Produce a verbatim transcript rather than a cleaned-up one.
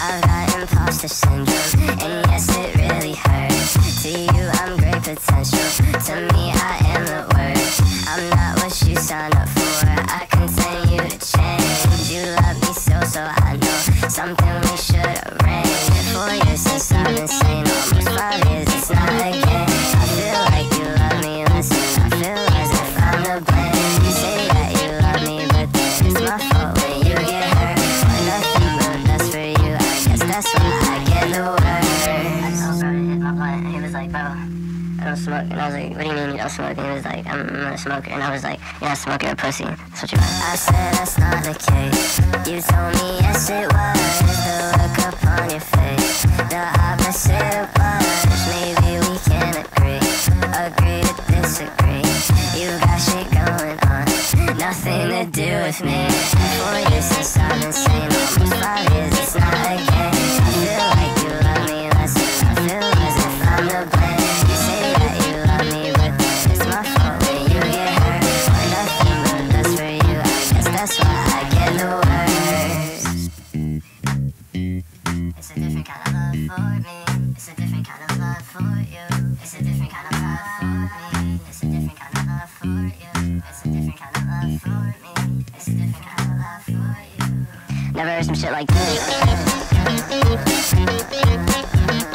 I've got imposter syndrome, and yes, it really hurts. To you, I'm great potential. To me, I am the worst. I'm not what you signed up for. I continue to change. You love me so, so I know something we should arrange. Four years since I've been sane, almost five years, it's not a game. I feel like you love me, listen, I feel as if I'm the blame. You say that you love me, but then it's my fault when you get hurt. Or nothing but that's for you, I guess that's why I get the word. I told bro to hit my blunt, and he was like, bro, I don't smoke. And I was like, what do you mean you don't smoke? And he was like, I'm not a smoker. And I was like, you're not a smoker, you're a pussy. That's what you want. I said that's not the case. You told me yes it was. The look upon your face, the opposite was. Maybe we can agree, agree to disagree. You got shit going on, nothing to do with me. Four years since I've been sane, almost five years, it's not a game. I feel like you love me less than I feel as if I'm the blame. You say that you love me, but then it's my fault when you get hurt. Or nothing but that's for you, I guess that's why I get the words. It's a different kind of love for me. It's a different kind of love for you. It's a different kind of love for me. It's a different kind of love for you. It's a different kind of love for me. It's a different kind of love for you. Never heard some shit like this.